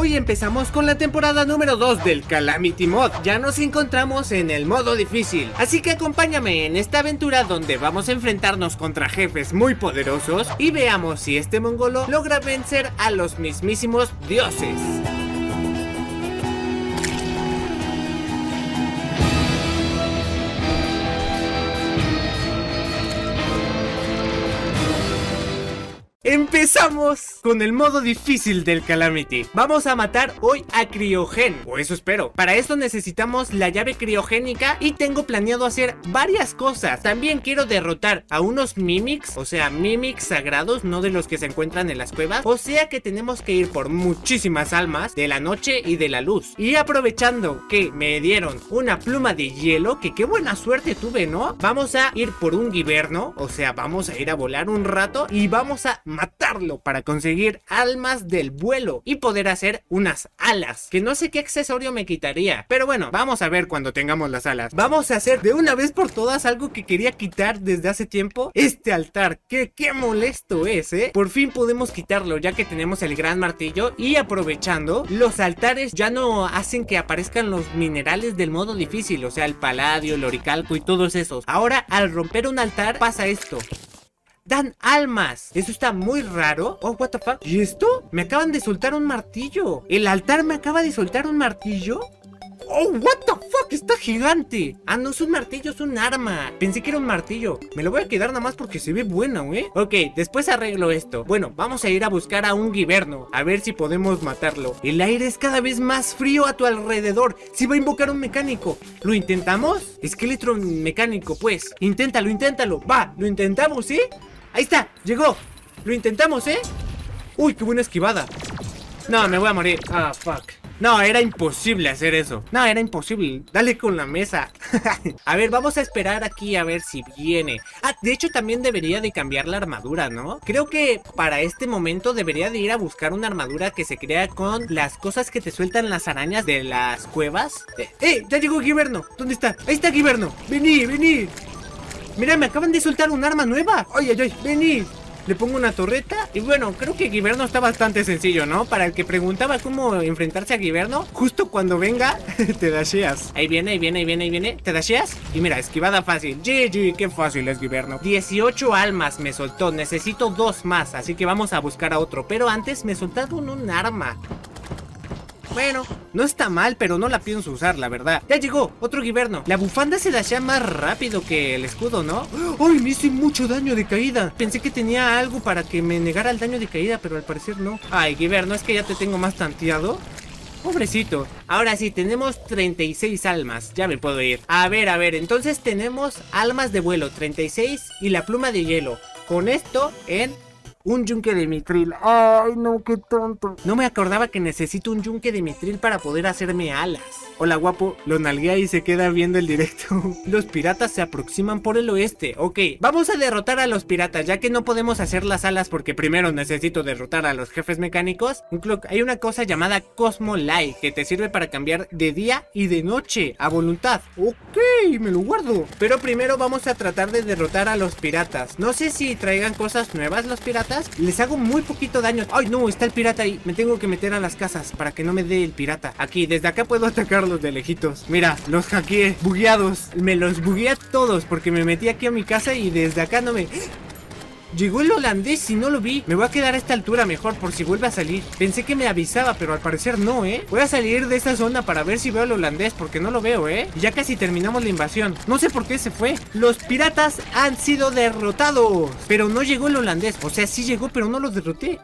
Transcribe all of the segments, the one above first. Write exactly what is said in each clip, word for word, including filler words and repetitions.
Hoy empezamos con la temporada número dos del Calamity Mod. Ya nos encontramos en el modo difícil, así que acompáñame en esta aventura donde vamos a enfrentarnos contra jefes muy poderosos y veamos si este mongolo logra vencer a los mismísimos dioses. Empezamos con el modo difícil del Calamity. Vamos a matar hoy a Cryogen, o eso espero. Para esto necesitamos la llave criogénica y tengo planeado hacer varias cosas. También quiero derrotar a unos Mimics, o sea, Mimics sagrados, no de los que se encuentran en las cuevas. O sea que tenemos que ir por muchísimas almas de la noche y de la luz. Y aprovechando que me dieron una pluma de hielo, que qué buena suerte tuve, ¿no? Vamos a ir por un Giverno, o sea, vamos a ir a volar un rato y vamos a matarlo para conseguir almas del vuelo y poder hacer unas alas, que no sé qué accesorio me quitaría, pero bueno, vamos a ver cuando tengamos las alas. Vamos a hacer de una vez por todas algo que quería quitar desde hace tiempo, este altar, que qué molesto es, eh. Por fin podemos quitarlo ya que tenemos el gran martillo y aprovechando, los altares ya no hacen que aparezcan los minerales del modo difícil, o sea, el paladio, el oricalco y todos esos. Ahora al romper un altar pasa esto: dan almas. Eso está muy raro. Oh, what the fuck. ¿Y esto? Me acaban de soltar un martillo. ¿El altar me acaba de soltar un martillo? Oh, what the fuck, está gigante. Ah, no es un martillo, es un arma. Pensé que era un martillo. Me lo voy a quedar nada más porque se ve bueno, ¿eh? Ok, después arreglo esto. Bueno, vamos a ir a buscar a un Giverno, a ver si podemos matarlo. El aire es cada vez más frío a tu alrededor. Si va a invocar un mecánico. ¿Lo intentamos? Esqueleto mecánico, pues. Inténtalo, inténtalo. Va, lo intentamos, ¿eh? Ahí está, llegó. Lo intentamos, ¿eh? Uy, qué buena esquivada. No, me voy a morir. Ah, fuck. No, era imposible hacer eso. No, era imposible. Dale con la mesa. A ver, vamos a esperar aquí a ver si viene. Ah, de hecho también debería de cambiar la armadura, ¿no? Creo que para este momento debería de ir a buscar una armadura que se crea con las cosas que te sueltan las arañas de las cuevas. Eh, eh ya llegó Giverno. ¿Dónde está? Ahí está Giverno. Vení, vení. Mira, me acaban de soltar un arma nueva. Ay, ay, ay, vení. Le pongo una torreta. Y bueno, creo que Giverno está bastante sencillo, ¿no? Para el que preguntaba cómo enfrentarse a Giverno, justo cuando venga, te dasheas. Ahí viene, ahí viene, ahí viene, ahí viene. Te dasheas. Y mira, esquivada fácil. G G, qué fácil es Giverno. dieciocho almas me soltó. Necesito dos más, así que vamos a buscar a otro. Pero antes me soltaron un arma. Bueno, no está mal, pero no la pienso usar, la verdad. Ya llegó, otro Giverno. La bufanda se dashea más rápido que el escudo, ¿no? ¡Ay, me hice mucho daño de caída! Pensé que tenía algo para que me negara el daño de caída, pero al parecer no. Ay, Giverno, es que ya te tengo más tanteado. Pobrecito. Ahora sí, tenemos treinta y seis almas. Ya me puedo ir. A ver, a ver, entonces tenemos almas de vuelo, treinta y seis y la pluma de hielo. Con esto en un yunque de mitril. Ay, no, qué tonto. No me acordaba que necesito un yunque de mitril para poder hacerme alas. Hola, guapo. Lo nalguea y se queda viendo el directo. Los piratas se aproximan por el oeste. Ok, vamos a derrotar a los piratas, ya que no podemos hacer las alas porque primero necesito derrotar a los jefes mecánicos. Hay una cosa llamada Cosmo Light que te sirve para cambiar de día y de noche a voluntad. Ok, me lo guardo. Pero primero vamos a tratar de derrotar a los piratas. No sé si traigan cosas nuevas los piratas. Les hago muy poquito daño. Ay, no, está el pirata ahí. Me tengo que meter a las casas para que no me dé el pirata. Aquí, desde acá puedo atacarlos de lejitos. Mira, los hackeé, bugueados. Me los bugueé a todos porque me metí aquí a mi casa y desde acá no me... Llegó el holandés y no lo vi. Me voy a quedar a esta altura mejor por si vuelve a salir. Pensé que me avisaba, pero al parecer no, ¿eh? Voy a salir de esta zona para ver si veo al holandés, porque no lo veo, ¿eh? Ya casi terminamos la invasión. No sé por qué se fue. Los piratas han sido derrotados, pero no llegó el holandés. O sea, sí llegó, pero no los derroté.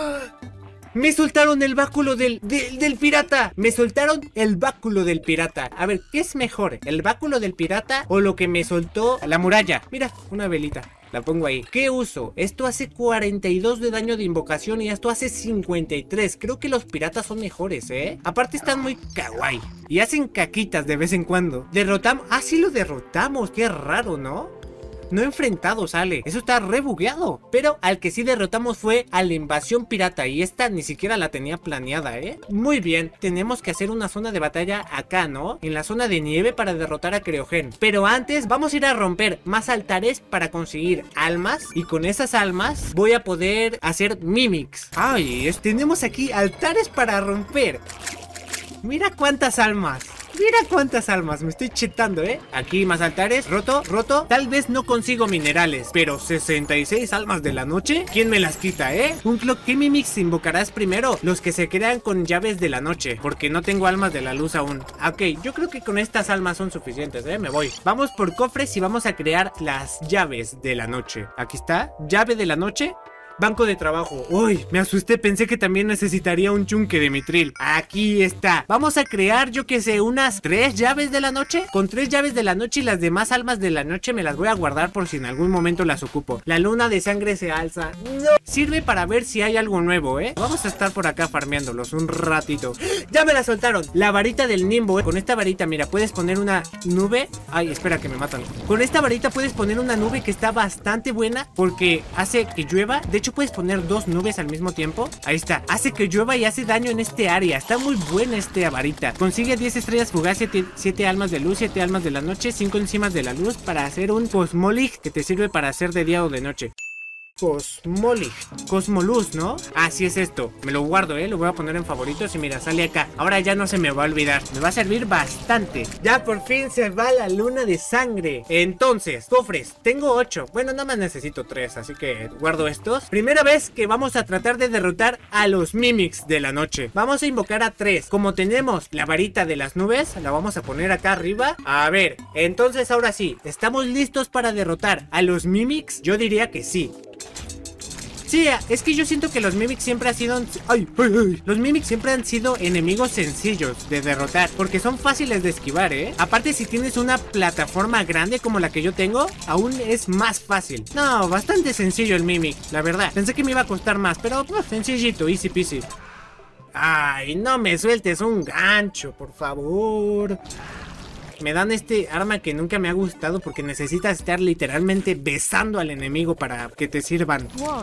Me soltaron el báculo del, del, del pirata. Me soltaron el báculo del pirata. A ver, ¿qué es mejor? ¿El báculo del pirata o lo que me soltó la muralla? Mira, una velita. La pongo ahí. ¿Qué uso? Esto hace cuarenta y dos de daño de invocación y esto hace cincuenta y tres. Creo que los piratas son mejores, ¿eh? Aparte están muy kawaii y hacen caquitas de vez en cuando. Derrotamos... Ah, sí lo derrotamos. Qué raro, ¿no? no enfrentado sale. Eso está re bugueado. Pero al que sí derrotamos fue a la invasión pirata. Y esta ni siquiera la tenía planeada, ¿eh? Muy bien, tenemos que hacer una zona de batalla acá, ¿no? En la zona de nieve para derrotar a Cryogen. Pero antes vamos a ir a romper más altares para conseguir almas. Y con esas almas voy a poder hacer mimics. Ay, es, tenemos aquí altares para romper. Mira cuántas almas. Mira cuántas almas, me estoy chetando, ¿eh? Aquí más altares, roto, roto. Tal vez no consigo minerales, pero sesenta y seis almas de la noche, ¿quién me las quita, eh? Un clock, ¿qué mimics invocarás primero? Los que se crean con llaves de la noche, porque no tengo almas de la luz aún. Ok, yo creo que con estas almas son suficientes, ¿eh? Me voy. Vamos por cofres y vamos a crear las llaves de la noche. Aquí está, llave de la noche. Banco de trabajo. Uy, me asusté, pensé que también necesitaría un yunque de mitril. Aquí está. Vamos a crear, yo que sé, unas tres llaves de la noche. Con tres llaves de la noche y las demás almas de la noche me las voy a guardar por si en algún momento las ocupo. La luna de sangre se alza. No. Sirve para ver si hay algo nuevo, ¿eh? Vamos a estar por acá farmeándolos un ratito. ¡Ya me la soltaron! La varita del Nimbo, ¿eh? Con esta varita, mira, puedes poner una nube. Ay, espera que me matan. Con esta varita puedes poner una nube que está bastante buena porque hace que llueva. De hecho, puedes poner dos nubes al mismo tiempo. Ahí está, hace que llueva y hace daño en este área. Está muy buena esta varita. Consigue diez estrellas fugaz, siete almas de luz, siete almas de la noche, cinco enzimas de la luz para hacer un Cosmolig que te sirve para hacer de día o de noche. Cosmolig, Cosmoluz, ¿no? Así es esto, me lo guardo, eh, lo voy a poner en favoritos y mira, sale acá. Ahora ya no se me va a olvidar, me va a servir bastante. Ya por fin se va la luna de sangre. Entonces, cofres, tengo ocho. Bueno, nada más necesito tres, así que guardo estos. Primera vez que vamos a tratar de derrotar a los mimics de la noche. Vamos a invocar a tres. Como tenemos la varita de las nubes, la vamos a poner acá arriba. A ver, entonces ahora sí, ¿estamos listos para derrotar a los mimics? Yo diría que sí. Sí, es que yo siento que los mimics siempre han sido... Ay, ay, ay. Los mimics siempre han sido enemigos sencillos de derrotar, porque son fáciles de esquivar, ¿eh? Aparte, si tienes una plataforma grande como la que yo tengo, aún es más fácil. No, bastante sencillo el mimic, la verdad. Pensé que me iba a costar más, pero pues, sencillito, easy peasy. Ay, no me sueltes un gancho, por favor. Me dan este arma que nunca me ha gustado porque necesitas estar literalmente besando al enemigo para que te sirvan. Wow.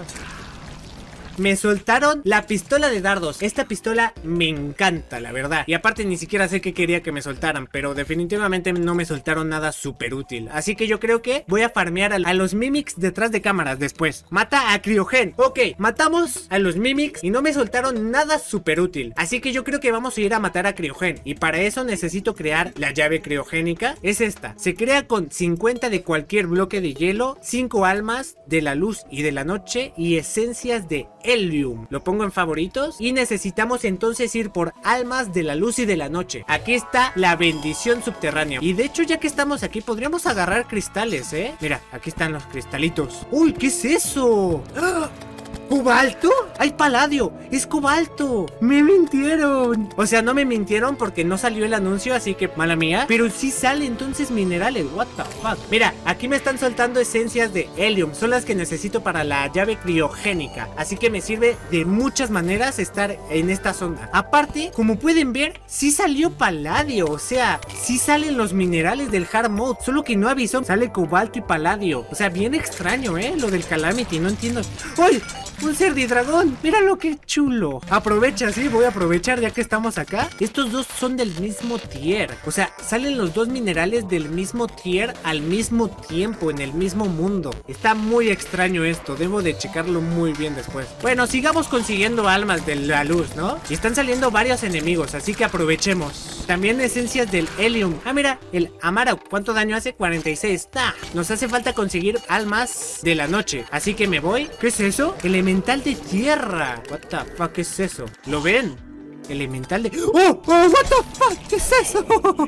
Me soltaron la pistola de dardos. Esta pistola me encanta, la verdad. Y aparte ni siquiera sé qué quería que me soltaran, pero definitivamente no me soltaron nada súper útil. Así que yo creo que voy a farmear a, a los mimics detrás de cámaras después. Mata a Cryogen. Ok, matamos a los mimics y no me soltaron nada súper útil. Así que yo creo que vamos a ir a matar a Cryogen. Y para eso necesito crear la llave criogénica. Es esta. Se crea con cincuenta de cualquier bloque de hielo, cinco almas de la luz y de la noche y esencias de Helium. Lo pongo en favoritos y necesitamos entonces ir por almas de la luz y de la noche. Aquí está la bendición subterránea. Y de hecho, ya que estamos aquí, podríamos agarrar cristales, ¿eh? Mira, aquí están los cristalitos. ¡Uy! ¿Qué es eso? ¡Ah! ¿Cobalto? ¡Hay paladio! ¡Es cobalto! ¡Me mintieron! O sea, no me mintieron porque no salió el anuncio, así que mala mía. Pero sí sale entonces minerales. What the fuck. Mira, aquí me están soltando esencias de Helium. Son las que necesito para la llave criogénica. Así que me sirve de muchas maneras estar en esta zona. Aparte, como pueden ver, sí salió paladio. O sea, sí salen los minerales del hard mode. Solo que no avisó. Sale cobalto y paladio. O sea, bien extraño, ¿eh? Lo del Calamity. No entiendo. ¡Ay! Un cerdidragón, míralo qué chulo. Aprovecha, sí, voy a aprovechar ya que estamos acá. Estos dos son del mismo tier. O sea, salen los dos minerales del mismo tier al mismo tiempo, en el mismo mundo. Está muy extraño esto, debo de checarlo muy bien después. Bueno, sigamos consiguiendo almas de la luz, ¿no? Y están saliendo varios enemigos, así que aprovechemos. También esencias del Helium. Ah, mira, el Amara, ¿cuánto daño hace? cuarenta y seis. ¡Ah! Nos hace falta conseguir almas de la noche, así que me voy. ¿Qué es eso? El elemental de tierra. What the fuck, ¿qué es eso? ¿Lo ven? Elemental de... ¡Oh! ¡Oh! What the fuck, ¿qué es eso?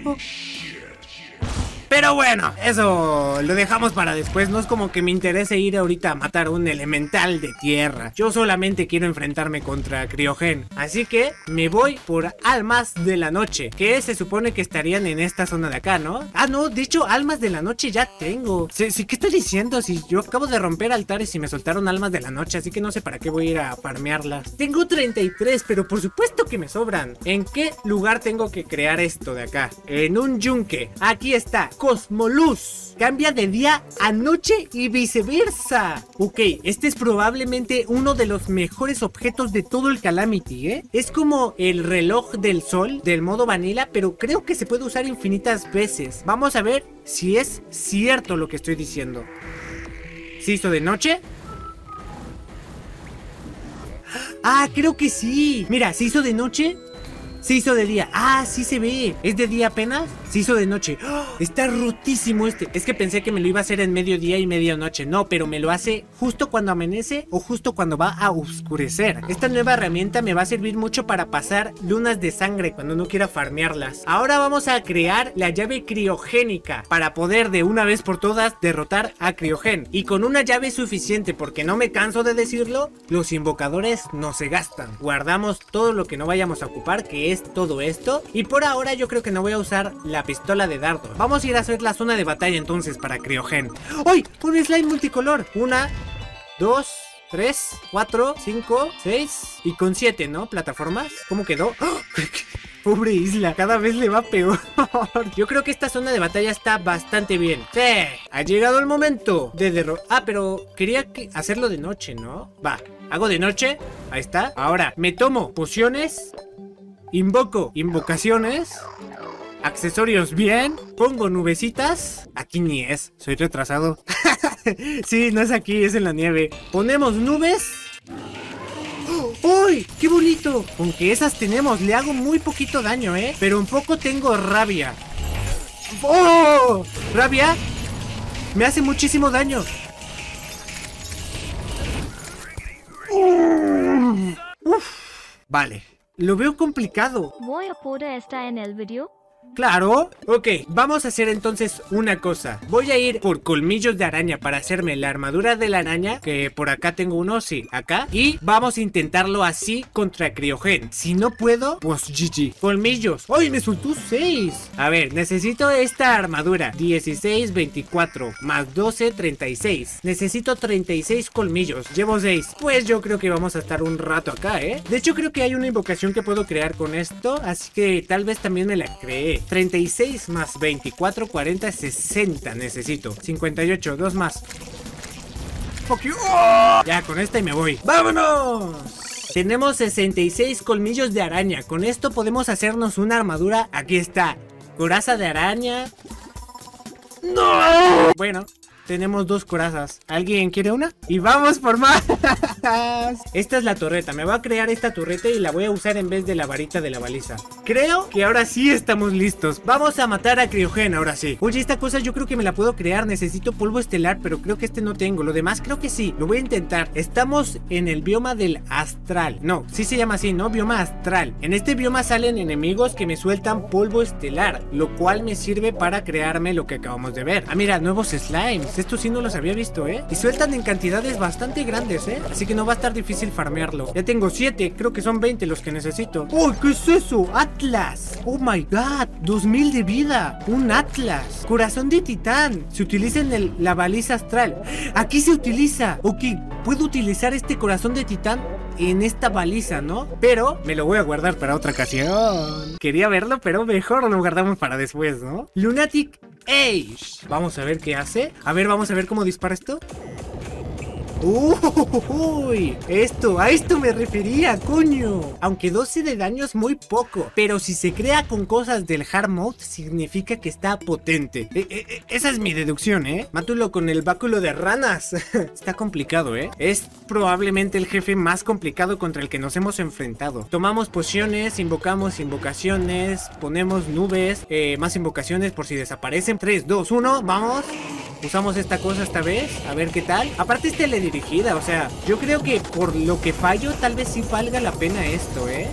Pero bueno, eso lo dejamos para después. No es como que me interese ir ahorita a matar un elemental de tierra. Yo solamente quiero enfrentarme contra Cryogen. Así que me voy por almas de la noche, que se supone que estarían en esta zona de acá, ¿no? Ah, no, de hecho, almas de la noche ya tengo. Sí, sí, ¿qué estoy diciendo? Si yo acabo de romper altares y me soltaron almas de la noche, así que no sé para qué voy a ir a farmearlas. Tengo treinta y tres, pero por supuesto que me sobran. ¿En qué lugar tengo que crear esto de acá? En un yunque. Aquí está. Cosmoluz. Cambia de día a noche y viceversa. Ok, este es probablemente uno de los mejores objetos de todo el Calamity, ¿eh? Es como el reloj del sol del modo vanilla, pero creo que se puede usar infinitas veces. Vamos a ver si es cierto lo que estoy diciendo. ¿Se hizo de noche? Ah, creo que sí. Mira, ¿se hizo de noche? Se hizo de día. Ah, sí se ve. ¿Es de día apenas? Se hizo de noche. ¡Oh! Está rotísimo este. Es que pensé que me lo iba a hacer en mediodía y medianoche. No, pero me lo hace justo cuando amanece o justo cuando va a oscurecer. Esta nueva herramienta me va a servir mucho para pasar lunas de sangre cuando no quiera farmearlas. Ahora vamos a crear la llave criogénica para poder de una vez por todas derrotar a Criogen. Y con una llave suficiente, porque no me canso de decirlo, los invocadores no se gastan. Guardamos todo lo que no vayamos a ocupar, que es todo esto. Y por ahora yo creo que no voy a usar la pistola de dardo. Vamos a ir a hacer la zona de batalla entonces para Criogen. ¡Ay! Un slime multicolor. Una, dos, tres, cuatro, cinco, seis y con siete, ¿no? Plataformas. ¿Cómo quedó? ¡Oh! Pobre isla, cada vez le va peor. Yo creo que esta zona de batalla está bastante bien. Sí, ha llegado el momento de derrotar. Ah, pero quería que hacerlo de noche, ¿no? Va, hago de noche. Ahí está. Ahora, me tomo pociones. Invoco invocaciones. Accesorios bien. Pongo nubecitas. Aquí ni es, soy retrasado. Sí, no es aquí, es en la nieve. Ponemos nubes. ¡Uy! ¡Qué bonito! Aunque esas tenemos, le hago muy poquito daño, ¿eh? Pero un poco tengo rabia. ¡Oh! ¿Rabia? Me hace muchísimo daño. Uf. Vale. Lo veo complicado. ¿Voy a poder estar en el video? Claro. Ok, vamos a hacer entonces una cosa. Voy a ir por colmillos de araña para hacerme la armadura de la araña. Que por acá tengo uno, sí, acá. Y vamos a intentarlo así contra Criogen. Si no puedo, pues G G. Colmillos. ¡Ay, me soltó seis! A ver, necesito esta armadura. dieciséis, veinticuatro, más doce, treinta y seis. Necesito treinta y seis colmillos. Llevo seis. Pues yo creo que vamos a estar un rato acá, ¿eh? De hecho, creo que hay una invocación que puedo crear con esto. Así que tal vez también me la creé. treinta y seis más veinticuatro, cuarenta, sesenta necesito. cincuenta y ocho, dos más. Fuck you. ¡Oh! Ya, con esta y me voy. ¡Vámonos! Tenemos sesenta y seis colmillos de araña. Con esto podemos hacernos una armadura. Aquí está. Coraza de araña. ¡No! Bueno, tenemos dos corazas. ¿Alguien quiere una? Y vamos por más. Esta es la torreta. Me voy a crear esta torreta y la voy a usar en vez de la varita de la baliza. Creo que ahora sí estamos listos. Vamos a matar a Criogen, ahora sí. Oye, esta cosa yo creo que me la puedo crear. Necesito polvo estelar, pero creo que este no tengo. Lo demás creo que sí. Lo voy a intentar. Estamos en el bioma del astral. No, sí se llama así, ¿no? Bioma astral. En este bioma salen enemigos que me sueltan polvo estelar, lo cual me sirve para crearme lo que acabamos de ver. Ah, mira, nuevos slimes. Estos sí no los había visto, ¿eh? Y sueltan en cantidades bastante grandes, ¿eh? Así que no va a estar difícil farmearlo. Ya tengo siete, creo que son veinte los que necesito. ¡Oh! ¿Qué es eso? ¡Atlas! ¡Oh my god! dos mil de vida. Un Atlas. Corazón de titán. Se utiliza en el, la baliza astral. Aquí se utiliza. Ok, puedo utilizar este corazón de titán en esta baliza, ¿no? Pero me lo voy a guardar para otra ocasión. Quería verlo, pero mejor lo guardamos para después, ¿no? Lunatic Age. Vamos a ver qué hace. A ver, vamos a ver cómo dispara esto. Uy, esto, a esto me refería, coño. Aunque doce de daño es muy poco, pero si se crea con cosas del hard mode, significa que está potente. eh, eh, Esa es mi deducción, ¿eh? Mátalo con el báculo de ranas. Está complicado, ¿eh? Es probablemente el jefe más complicado contra el que nos hemos enfrentado. Tomamos pociones, invocamos invocaciones, ponemos nubes, eh, más invocaciones por si desaparecen. Tres, dos, uno, vamos. Usamos esta cosa esta vez, a ver qué tal. Aparte es teledirigida, o sea, yo creo que por lo que fallo, tal vez sí valga la pena esto, ¿eh?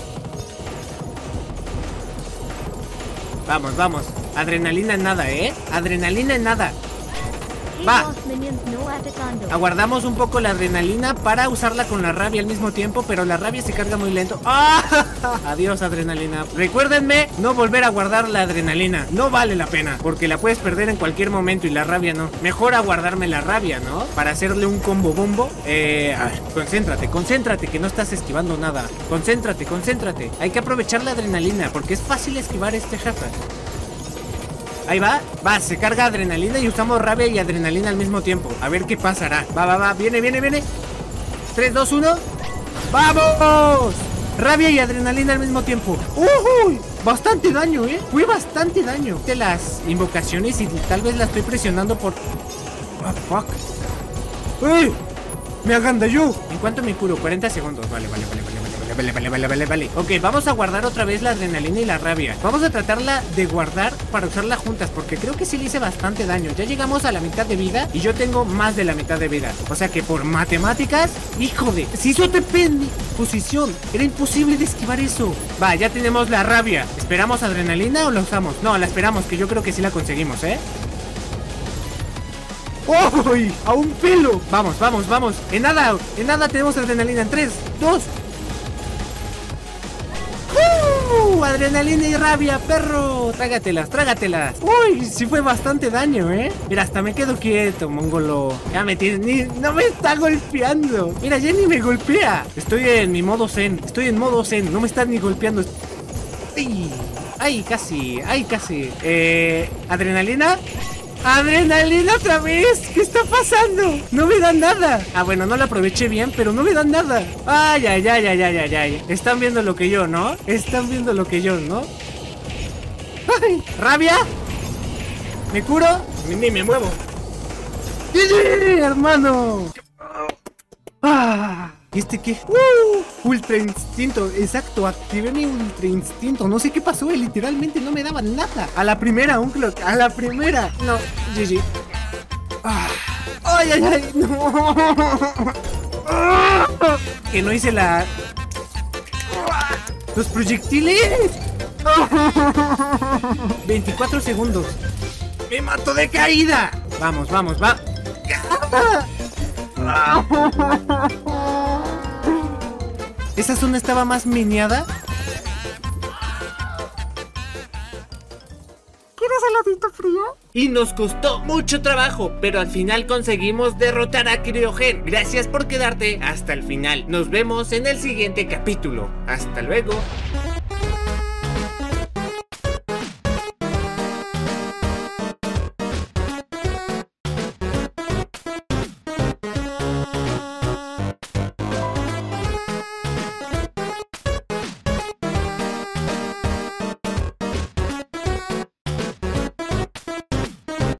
Vamos, vamos. Adrenalina en nada, ¿eh? Adrenalina en nada. Va. Aguardamos un poco la adrenalina para usarla con la rabia al mismo tiempo, pero la rabia se carga muy lento. ¡Ah! Adiós, adrenalina. Recuérdenme no volver a guardar la adrenalina. No vale la pena, porque la puedes perder en cualquier momento y la rabia no. Mejor aguardarme la rabia, ¿no? Para hacerle un combo bombo. Eh, a ver, concéntrate, concéntrate, que no estás esquivando nada. Concéntrate, concéntrate. Hay que aprovechar la adrenalina, porque es fácil esquivar este jefe. Ahí va, va, se carga adrenalina y usamos rabia y adrenalina al mismo tiempo. A ver qué pasará. Va, va, va, viene, viene, viene. tres, dos, uno. ¡Vamos! Rabia y adrenalina al mismo tiempo. ¡Uy! Bastante daño, ¿eh? Fue bastante daño. De las invocaciones y tal vez la estoy presionando por... Oh, fuck. ¡Uy! Me agandalló. ¿En cuánto me curo? cuarenta segundos. Vale, vale, vale, vale, vale, vale, vale, vale, vale, vale. Ok, vamos a guardar otra vez la adrenalina y la rabia. Vamos a tratarla de guardar para usarla juntas, porque creo que sí le hice bastante daño. Ya llegamos a la mitad de vida y yo tengo más de la mitad de vida. O sea que por matemáticas, hijo de... Si eso te pende posición, era imposible de esquivar eso. Va, ya tenemos la rabia. ¿Esperamos adrenalina o la usamos? No, la esperamos, que yo creo que sí la conseguimos, ¿eh? ¡Uy! ¡A un pelo! Vamos, vamos, vamos. En nada, en nada tenemos adrenalina. En tres, dos. ¡Uh! Adrenalina y rabia, perro. Trágatelas, trágatelas. Uy, sí fue bastante daño, ¿eh? Mira, hasta me quedo quieto, mongolo. Ya me tienes, ni, no me está golpeando. Mira, ya ni me golpea. Estoy en mi modo zen. Estoy en modo zen. No me están ni golpeando. ¡Ay! ¡Ay, casi! ¡Ay, casi! Eh... ¿Adrenalina? ¡Adrenalina otra vez! ¿Qué está pasando? No me dan nada. Ah, bueno, no la aproveché bien, pero no me dan nada. Ay, ay, ay, ay, ay, ay, ay. Están viendo lo que yo, ¿no? Están viendo lo que yo, ¿no? ¡Ay! ¿Rabia? ¿Me curo? Ni, ni me muevo. ¡Sí, sí, hermano! ¡Ah! ¿Y este qué? ¡Uh! Ultra instinto, exacto, activé mi ultra instinto. No sé qué pasó, eh, literalmente no me daba nada. A la primera, un clock, a la primera. No, G G. Ah. Ay, ay, ay, no. Ah. Que no hice la... Los proyectiles. veinticuatro segundos. Me mato de caída. Vamos, vamos, va. ¿Esa zona estaba más meneada? ¿Quieres heladito frío? Y nos costó mucho trabajo, pero al final conseguimos derrotar a Cryogen. Gracias por quedarte hasta el final. Nos vemos en el siguiente capítulo. Hasta luego.